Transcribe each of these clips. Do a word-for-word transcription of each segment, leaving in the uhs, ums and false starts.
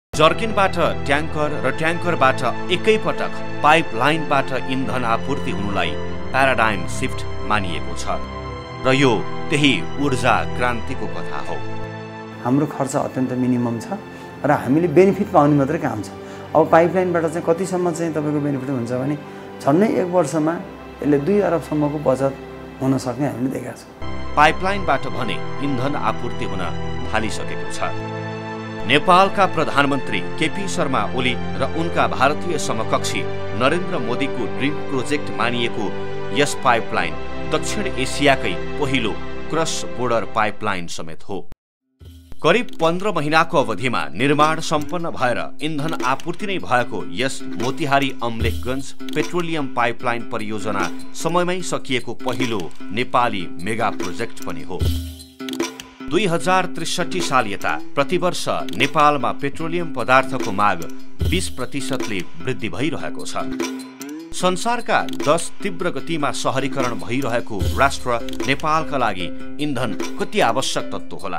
जर्किनबाट tanker र ट्याङ्करबाट एकैपटक पाइपलाइनबाट इन्धन आपूर्ति हुनुलाई प्याराडाइम शिफ्ट मानिएको छ र यो त्यही ऊर्जा क्रान्तिको कथा हो। हाम्रो खर्च अत्यन्त मिनिमम छ र हामीले बेनिफिट पाउने मात्रै काम छ। अब पाइपलाइनबाट चाहिँ कतिसम्म चाहिँ तपाईँको बेनिफिट हुन्छ भने झन्डै एक वर्षमा यसले दुई अरबसम्मको बचत हुन सक्ने हामीले देखेका छौँ। पाइपलाइनबाट भने इन्धन आपूर्ति हुन थालिसकेको छ। नेपालका प्रधानमन्त्री केपी शर्मा ओली र उनका भारतीय समकक्षी नरेन्द्र मोदीको ड्रिम प्रोजेक्ट मानिएको यस पाइपलाइन दक्षिण एसियाकै पहिलो क्रस बोर्डर पाइपलाइन समेत हो। करिब पन्ध्र महिनाको अवधिमा निर्माण सम्पन्न भएर इन्धन आपूर्ति नै भएको यस मोतिहारी अम्लेखगञ्ज पेट्रोलियम पाइपलाइन परियोजना समयमै सकिएको पहिलो नेपाली मेगा प्रोजेक्ट पनि हो। दुई हजार त्रिसठी साल यता प्रतिवर्ष नेपालमा पेट्रोलियम पदार्थको माग बीस प्रतिशतले वृद्धि भइरहेको छ। संसारका दस तीव्र गतिमा शहरीकरण भइरहेको राष्ट्र नेपालका लागि इन्धन कति आवश्यक तत्त्व होला।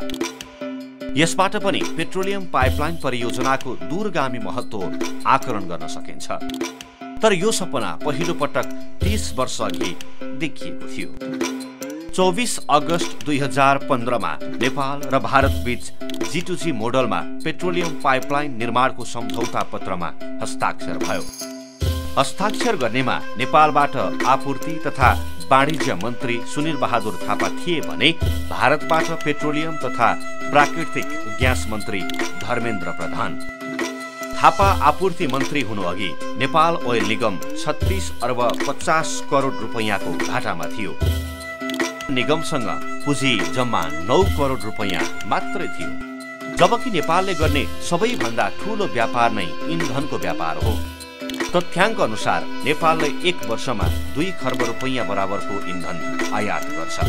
यसबाट पनि पेट्रोलियम पाइपलाइन परियोजनाको दूरगामी महत्त्व आकलन गर्न सकिन्छ। तर यो सपना पहिलो पटक तीस वर्ष अघि देखिएको थियो। चौबीस अगस्त दुई हजार पन्ध्रमा नेपाल र भारत बीच जी टू जी मोडलमा पेट्रोलियम पाइपलाइन निर्माणको सम्झौता पत्रमा हस्ताक्षर भयो। हस्ताक्षर गर्नेमा नेपालबाट आपूर्ति तथा वाणिज्य मन्त्री सुनिल बहादुर थापा थिए भने भारतबाट पेट्रोलियम तथा प्राकृतिक ग्यास मन्त्री धर्मेन्द्र प्रधान। थापा आपूर्ति मन्त्री हुनु अघि नेपाल ओयल निगम छत्तीस अर्ब पचास करोड रुपैयाँको घाटामा थियो। निगमसँग पुँजी जम्मा नौ करोड रुपैयाँ मात्रै थियो। जबकि नेपालले गर्ने सबैभन्दा ठूलो व्यापार नै इन्धनको व्यापार हो। तथ्याङ्क अनुसार नेपालले एक वर्षमा दुई खर्ब रुपैयाँ बराबरको इन्धन आयात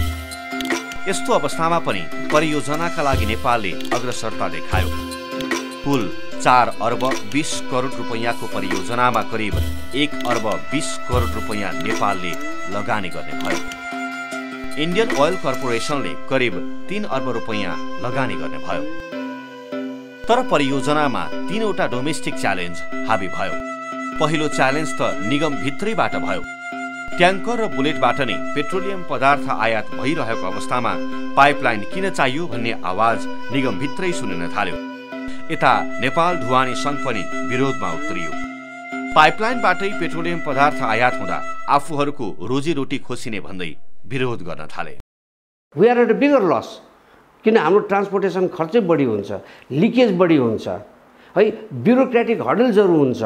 गर्छ। यस्तो अवस्थामा पनि परियोजनाका लागि नेपालले अग्रसरता देखायो। कुल चार अर्ब बीस करोड रुपैयाँको परियोजनामा करिब एक अर्ब बीस करोड रुपैयाँ नेपालले लगानी गर्ने भयो। इन्डियन ओयल कर्पोरेसनले करिब तीन अर्ब रुपैयाँ लगानी गर्ने भयो। तर परियोजनामा तीनवटा डोमेस्टिक च्यालेन्ज हाबी भयो। पहिलो च्यालेन्ज त निगम भित्रैबाट भयो। ट्याङ्कर र बुलेटबाट नै पेट्रोलियम पदार्थ आयात भइरहेको अवस्थामा पाइपलाइन किन चाहियो भन्ने आवाज निगम भित्रै सुनिन थाल्यो। यता नेपाल ढुवानी सङ्घ पनि विरोधमा उत्रियो। पाइपलाइनबाटै पेट्रोलियम पदार्थ आयात हुँदा आफूहरूको रोजीरोटी खोसिने भन्दै विरोध गर्न थाले। We are at a bigger loss, किन हाम्रो ट्रान्सपोर्टेसन खर्चै बढी हुन्छ, लिकेज बढी हुन्छ है, ब्युरोक्रेटिक हडल्सहरू हुन्छ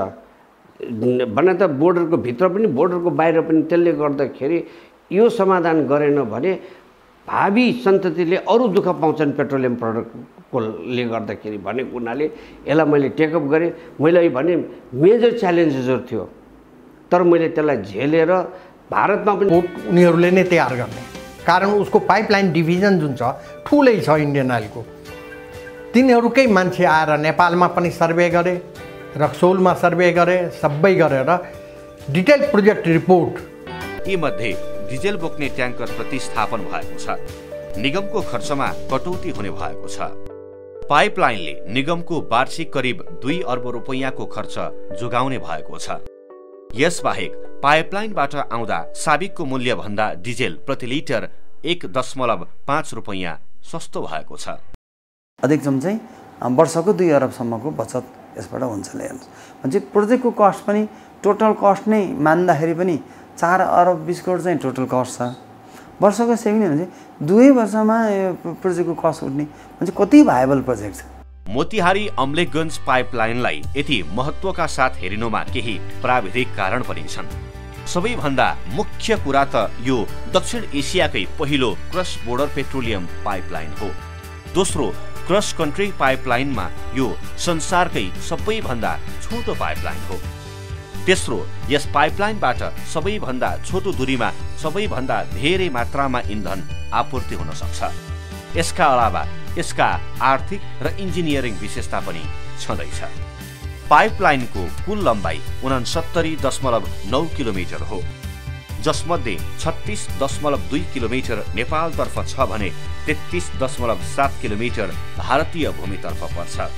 भने त बोर्डरको भित्र पनि बोर्डरको बाहिर पनि। त्यसले गर्दाखेरि यो समाधान गरेन भने भावी सन्ततिले अरू दुःख पाउँछन् पेट्रोलियम प्रडक्टकोले गर्दाखेरि भनेको हुनाले यसलाई मैले टेकअप गरेँ। मैले भने मेजर च्यालेन्जेसहरू थियो, तर मैले त्यसलाई झेलेर भारतमा पनि उनीहरूले नै तयार गर्ने। कारण उसको पाइपलाइन डिभिजन जुन छ ठुलै छ इन्डियन ओइलको। तिनीहरूकै मान्छे आएर नेपालमा पनि सर्वे गरे, रक्सौलमा सर्वे गरे, सबै गरेर डिटेल प्रोजेक्ट रिपोर्ट। यी मध्ये डिजेल बोक्ने ट्याङ्कर प्रतिस्थापन भएको छ। निगमको खर्चमा कटौती हुने भएको छ। पाइपलाइनले निगमको वार्षिक करिब दुई अर्ब रुपैयाँको खर्च जोगाउने भएको छ। यसबाहेक पाइपलाइनबाट आउँदा साबिकको मूल्य भन्दा डिजेल प्रति लिटर एक दशमलव पाँच रुपैयाँ सस्तो भएको छ। अधिकतम चाहिँ वर्षको दुई अरबसम्मको बचत यसबाट हुन्छ भने प्रोजेक्टको कस्ट पनि टोटल कस्ट नै मान्दाखेरि पनि चार अरब बिस करोड चाहिँ टोटल कस्ट छ। वर्षको सेभिङ भने दुई वर्षमा यो प्रोजेक्टको कस्ट उठ्ने भने कति भाइबल प्रोजेक्ट छ। मोतिहारी अम्लेखगञ्ज पाइपलाइनलाई यति महत्त्वका साथ हेरिनुमा केही प्राविधिक कारण पनि छन्। सबैभन्दा मुख्य कुरा त यो दक्षिण एसियाकै पहिलो क्रस बोर्डर पेट्रोलियम पाइपलाइन हो। दोस्रो, क्रस कन्ट्री पाइपलाइनमा यो संसारकै सबैभन्दा छोटो पाइपलाइन हो। तेस्रो, यस पाइपलाइनबाट सबैभन्दा छोटो दूरीमा सबैभन्दा धेरै मात्रामा इन्धन आपूर्ति हुन सक्छ। यसका अलावा यसका आर्थिक र इन्जिनियरिङ विशेषता पनि छँदैछ। पाइपलाइनको कुल लम्बाइ उनसत्तरी दशमलव नौ किलोमिटर हो, जसमध्ये छत्तीस दशमलव दुई किलोमिटर नेपालतर्फ छ भने तेत्तीस दशमलव सात किलोमिटर भारतीय भूमितर्फ पर्छ।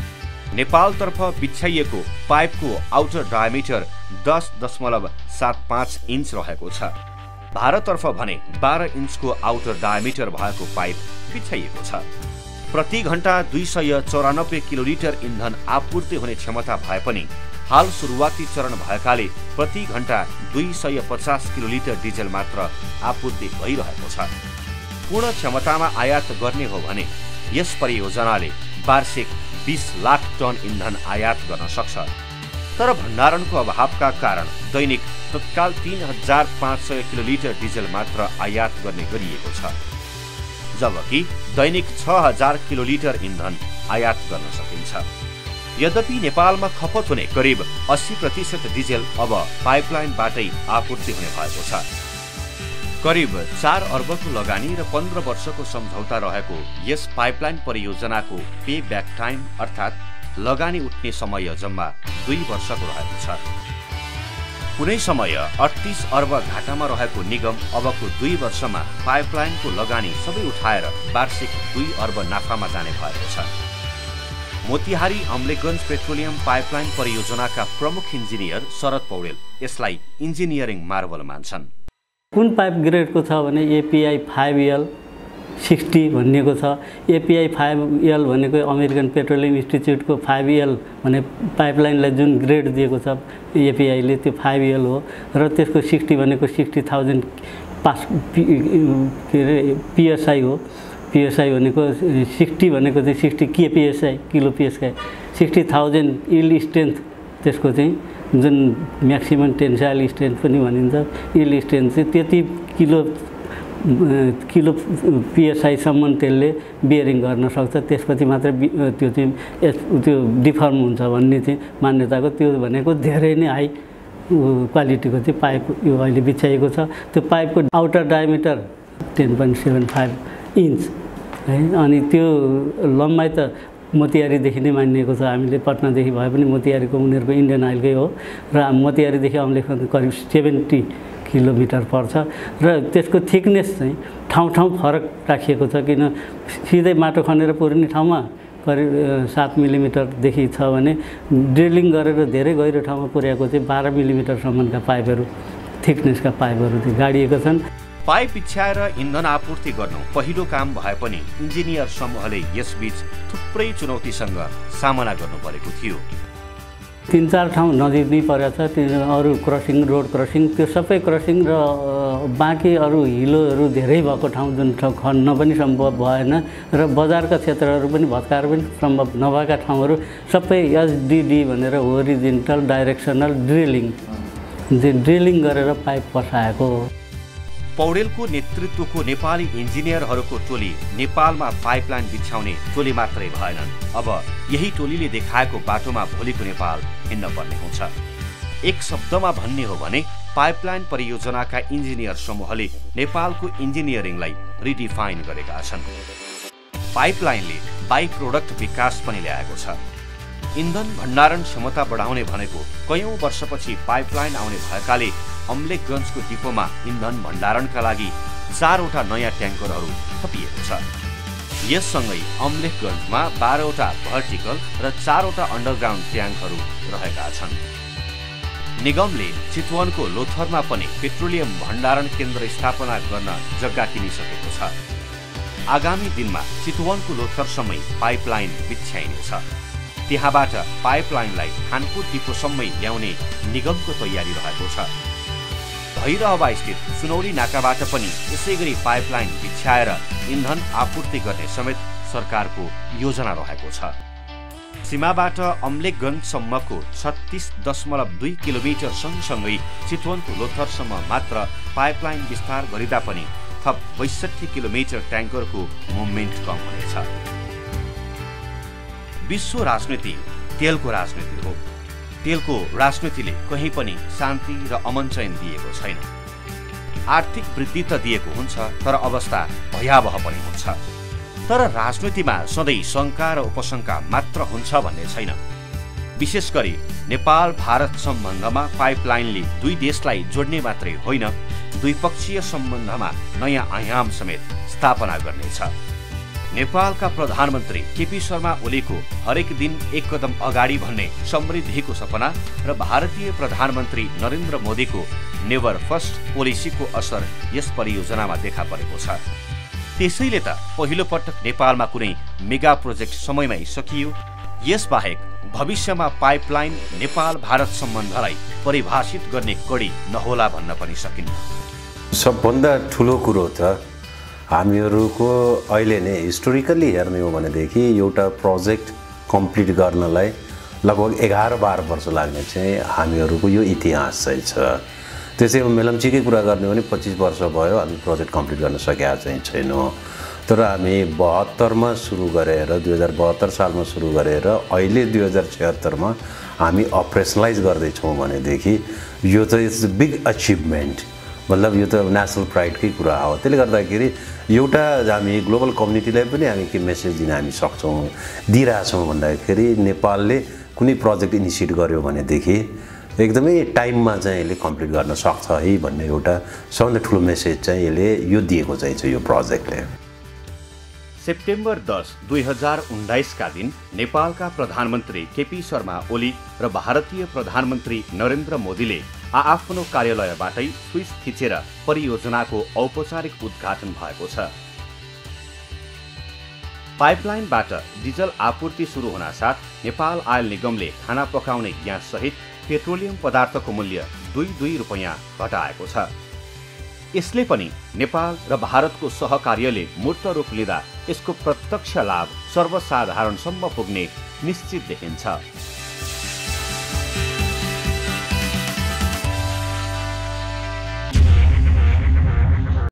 नेपालतर्फ बिछ्याइएको पाइपको आउटर डायमिटर दस दशमलव सात पाँच इन्च रहेको छ। भारततर्फ भने बाह्र इन्चको आउटर डायमिटर भएको पाइप बिछ्याइएको छ। प्रति घण्टा दुई सय चौरानब्बे किलोलिटर इन्धन आपूर्ति हुने क्षमता भए पनि हाल सुरुवाती चरण भएकाले प्रति घण्टा दुई सय पचास किलोलिटर डिजेल मात्र आपूर्ति भइरहेको छ। पूर्ण क्षमतामा आयात गर्ने हो भने यस परियोजनाले वार्षिक बीस लाख टन इन्धन आयात गर्न सक्छ। तर भण्डारणको अभावका कारण दैनिक तत्काल तीन हजार पाँच सय किलोलिटर डिजेल मात्र आयात गर्ने गरिएको छ, जबकि दैनिक छ हजार किलोलिटर इन्धन आयात गर्न सकिन्छ। यद्यपि नेपालमा खपत हुने करिब अस्सी प्रतिशत डिजेल अब पाइपलाइनबाटै आपूर्ति हुने भएको छ। करिब चार अर्बको लगानी र पन्ध्र वर्षको सम्झौता रहेको यस पाइपलाइन परियोजनाको पे ब्याक टाइम अर्थात् लगानी उठ्ने समय जम्मा दुई वर्षको रहेको छ। कुनै समय अडतिस अर्ब घाटामा रहेको निगम अबको दुई वर्षमा पाइपलाइनको लगानी सबै उठाएर वार्षिक दुई अर्ब नाफामा जाने भएको छ। मोतिहारी अम्लेखगञ्ज पेट्रोलियम पाइपलाइन परियोजनाका प्रमुख इन्जिनियर शरद पौडेल यसलाई इन्जिनियरिङ मार्वल मान्छन्। कुन पाइप ग्रेडको छ भने एपिआई फाइभ एल सिक्सटी भनिएको छ। एपिआई फाइभ एल भनेको अमेरिकन पेट्रोलियम इन्स्टिच्युटको फाइभ एल भने पाइपलाइनलाई जुन ग्रेड दिएको छ एपिआईले त्यो फाइभ एल हो र त्यसको सिक्सटी भनेको सिक्सटी थाउजन्ड पास के अरे पिएसआई हो। पिएसआई भनेको सिक्सटी भनेको चाहिँ sixty KPSI kilo PSI sixty thousand yield strength त्यसको चाहिँ जुन म्याक्सिमम टेन्साइल स्ट्रेन्थ पनि भनिन्छ। इल्ड स्ट्रेन्थ चाहिँ त्यति किलो किलो पिएसआईसम्म त्यसले बियरिङ गर्न सक्छ, त्यसपछि मात्र त्यो चाहिँ त्यो डिफर्म हुन्छ भन्ने चाहिँ मान्यताको त्यो भनेको धेरै नै हाई क्वालिटीको चाहिँ पाइप यो अहिले बिछ्याइएको छ। त्यो पाइपको outer diameter ten point seven five inch है, अनि त्यो लम्बाइ त मोतिहारीदेखि नै मानिएको छ। हामीले पटनादेखि भए पनि मोतिहारीको उनीहरूको इन्डियन आइलकै हो र मोतिहारीदेखि अम्लेखगञ्ज करिब सेभेन्टी किलोमिटर पर्छ र त्यसको थिकनेस चाहिँ ठाउँ ठाउँ फरक राखिएको छ, किन सिधै माटो खनेर पुर्ने ठाउँमा करिब सात मिलिमिटरदेखि छ भने ड्रिलिङ गरेर धेरै गहिरो ठाउँमा पुर्याएको चाहिँ बाह्र मिलिमिटरसम्मका पाइपहरू थिकनेसका पाइपहरू चाहिँ गाडिएका छन्। पाइप बिछ्याएर इन्धन आपूर्ति गर्नु पहिलो काम भए पनि इन्जिनियर समूहले यसबीच थुप्रै चुनौतीसँग सामना गर्नु परेको थियो। तीन चार ठाउँ नजिक नै परेको छ, त्यो अरू क्रसिङ रोड क्रसिङ त्यो सबै क्रसिङ र बाँकी अरू हिलोहरू धेरै भएको ठाउँ जुन ठाउँ खन्न पनि सम्भव भएन र बजारका क्षेत्रहरू पनि भत्काएर पनि सम्भव नभएका ठाउँहरू सबै एचडिडी भनेर होरिजेन्टल डाइरेक्सनल ड्रिलिङ ड्रिलिङ गरेर पाइप पसाएको हो। पौडेलको नेतृत्वको नेपाली इन्जिनियरहरूको टोली नेपालमा पाइपलाइन बिछ्याउने टोली मात्रै भएनन्, अब यही टोलीले देखाएको बाटोमा भोलिको नेपाल हिँड्न पर्ने हुन्छ। एक शब्दमा भन्ने हो भने पाइपलाइन परियोजनाका इन्जिनियर समूहले नेपालको इन्जिनियरिङलाई रिडिफाइन गरेका छन्। पाइपलाइनले बाइ प्रोडक्ट विकास पनि ल्याएको छ। इन्धन भण्डारण क्षमता बढाउने भनेको कयौं वर्षपछि पाइपलाइन आउने भएकाले अम्लेखगञ्जको डिपोमा इन्धन भण्डारणका लागि चारवटा नयाँ ट्याङ्करहरू थपिएको छ। यससँगै अम्लेखगञ्जमा बाह्रवटा भर्टिकल र चारवटा अन्डरग्राउन्ड ट्याङ्कहरू रहेका छन्। निगमले चितवनको लोथरमा पनि पेट्रोलियम भण्डारण केन्द्र स्थापना गर्न जग्गा किनिसकेको छ। आगामी दिनमा चितवनको लोथरसम्मै पाइपलाइन बिछ्याइनेछ। त्यहाँबाट पाइपलाइनलाई खानपुर डिपोसम्मै ल्याउने निगमको तयारी रहेको छ। भैरहवा स्थित सुनौली नाकाबाट पनि यसै गरी पाइपलाइन बिछ्याएर इन्धन आपूर्ति गर्ने समेत सरकारको योजना रहेको छ। सीमाबाट अम्लेखगञ्जसम्मको छत्तीस दशमलव दुई किलोमिटर सँगसँगै चितवनको लोथरसम्म मात्र पाइपलाइन विस्तार गरिँदा पनि थप बैसठी किलोमिटर ट्याङ्करको मुभमेन्ट कम हुनेछ। विश्व राजनीति तेलको राजनीति हो। तेलको राजनीतिले कहीँ पनि शान्ति र अमन चयन दिएको छैन। आर्थिक वृद्धि त दिएको हुन्छ, तर अवस्था भयावह पनि हुन्छ। तर राजनीतिमा सधैँ शङ्का र उपशङ्का मात्र हुन्छ भन्ने छैन। विशेष गरी नेपाल भारत सम्बन्धमा पाइपलाइनले दुई देशलाई जोड्ने मात्रै होइन, द्विपक्षीय सम्बन्धमा नयाँ आयाम समेत स्थापना गर्नेछ। नेपालका प्रधानमन्त्री केपी शर्मा ओलीको हरेक दिन एक कदम अगाडि भन्ने समृद्धिको सपना र भारतीय प्रधानमन्त्री नरेन्द्र मोदीको नेभर फर्स्ट पोलिसीको असर यस परियोजनामा देखा परेको छ। त्यसैले त पहिलो पटक नेपालमा कुनै मेगा प्रोजेक्ट समयमै सकियो। यसबाहेक भविष्यमा पाइपलाइन नेपाल भारत सम्बन्धलाई परिभाषित गर्ने कडी नहोला भन्न पनि सकिन्न। सबभन्दा ठुलो कुरो त हामीहरूको अहिले नै हिस्टोरिकल्ली हेर्ने हो भनेदेखि एउटा प्रोजेक्ट कम्प्लिट गर्नलाई लगभग एघार बाह्र वर्ष लाग्ने चाहिँ हामीहरूको यो इतिहास चाहिँ छ। त्यसै अब मेलम्चीकै कुरा गर्ने हो भने पच्चिस वर्ष भयो हामी प्रोजेक्ट कम्प्लिट गर्न सकेका चाहिँ छैनौँ। तर हामी बहत्तरमा सुरु गरेर दुई हजार बहत्तर सालमा सुरु गरेर अहिले दुई हजार छयत्तरमा हामी अपरेसनलाइज गर्दैछौँ भनेदेखि यो चाहिँ इट्स अ बिग अचिभमेन्ट। मतलब यो त नेसनल प्राइडकै कुरा हो। त्यसले गर्दाखेरि एउटा हामी ग्लोबल कम्युनिटीलाई पनि हामी के मेसेज दिन हामी सक्छौँ दिइरहेछौँ भन्दाखेरि नेपालले कुनै प्रोजेक्ट इनिसिएट गर्यो भनेदेखि एकदमै टाइममा चाहिँ यसले कम्प्लिट गर्न सक्छ है भन्ने एउटा सबभन्दा ठुलो मेसेज चाहिँ यसले यो दिएको चाहिँ छ यो प्रोजेक्टले। सेप्टेम्बर दस दुई हजार उन्नाइसका दिन नेपालका प्रधानमन्त्री केपी शर्मा ओली र भारतीय प्रधानमन्त्री नरेन्द्र मोदीले आआफ्नो कार्यालयबाटै स्विच थिचेर परियोजनाको औपचारिक उद्घाटन भएको छ। पाइपलाइनबाट डिजल आपूर्ति सुरु हुनासाथ नेपाल आयल निगमले खाना पकाउने ग्यास सहित पेट्रोलियम पदार्थको मूल्य दुई दुई रुपियाँ घटाएको छ। यसले पनि नेपाल र भारतको सहकार्यले मूर्त रूप लिँदा यसको प्रत्यक्ष लाभ सर्वसाधारणसम्म पुग्ने निश्चित देखिन्छ।